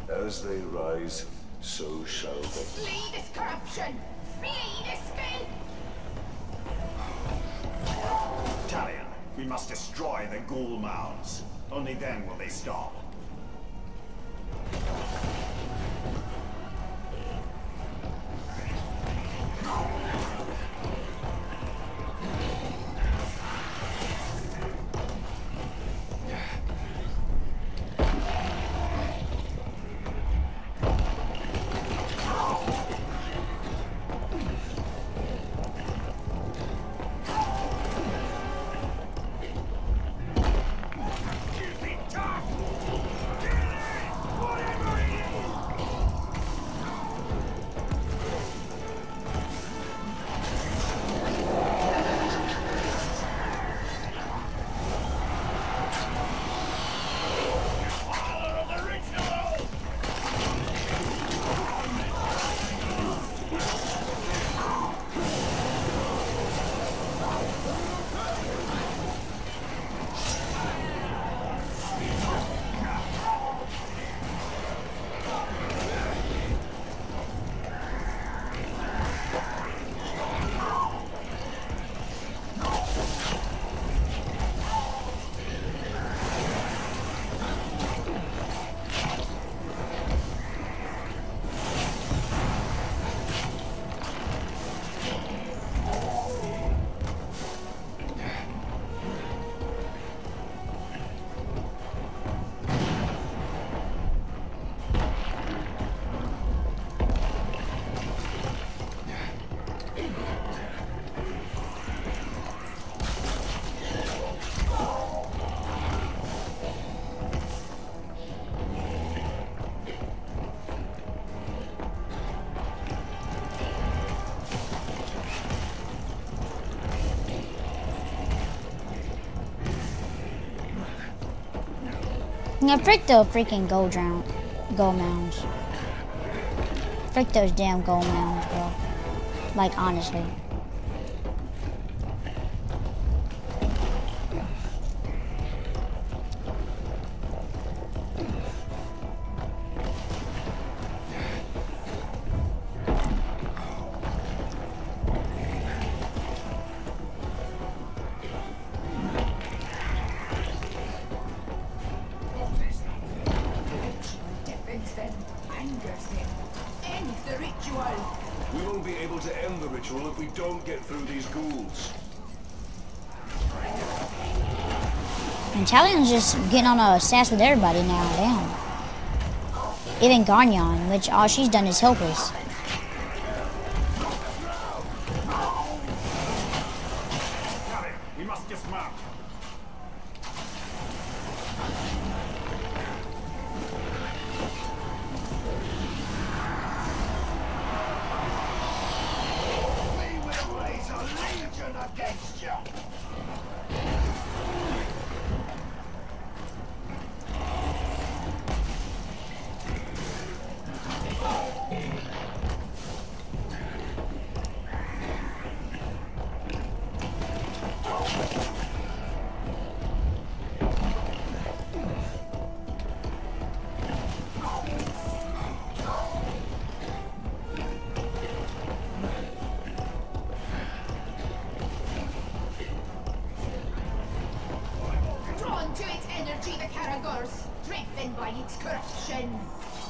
As they rise, so shall they. Flee this corruption! Flee this filth! Talion, we must destroy the ghoul mounds. Only then will they stop. Now frick the freaking gold mounds. Frick those damn gold mounds, bro. Like, honestly. We won't be able to end the ritual if we don't get through these ghouls. And Talion's just getting on a sass with everybody now, damn. Even Garnyon, which all she's done is help us. We must dismount. Against you! Driven by its corruption.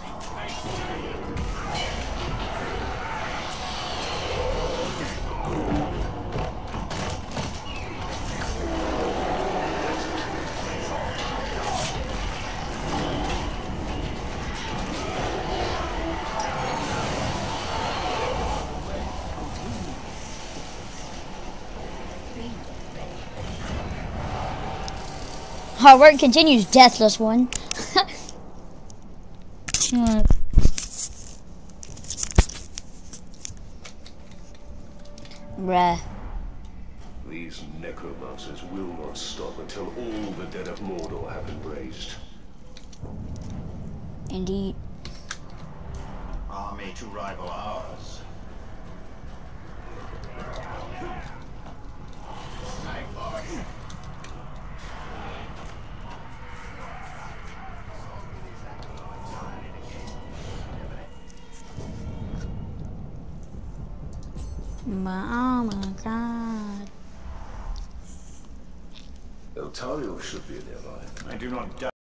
Hard work continues, deathless one. Bruh. These necromancers will not stop until all the dead of Mordor have been raised. Indeed. Army to rival ours. But oh my god. Eltario should be nearby. I do not doubt.